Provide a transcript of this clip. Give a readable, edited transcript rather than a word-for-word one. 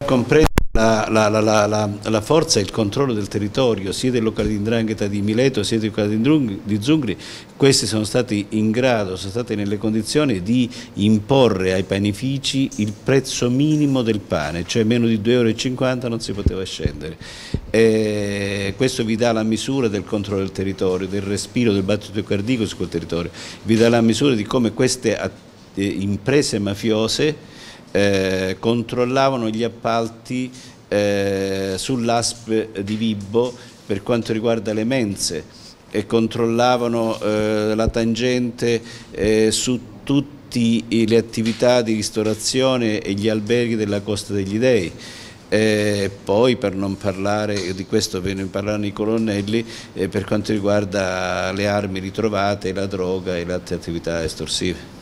Comprende la forza e il controllo del territorio sia del locale di 'ndrangheta di Mileto sia del locale di Zungri. Questi sono stati in grado, sono stati nelle condizioni di imporre ai panifici il prezzo minimo del pane, cioè meno di 2,50 € non si poteva scendere. Questo vi dà la misura del controllo del territorio, del respiro, del battito cardiaco su quel territorio, vi dà la misura di come queste imprese mafiose controllavano gli appalti sull'ASP di Vibo per quanto riguarda le mense e controllavano la tangente su tutte le attività di ristorazione e gli alberghi della Costa degli Dei. Poi, per non parlare di questo, ve ne parlarono i colonnelli, per quanto riguarda le armi ritrovate, la droga e le altre attività estorsive.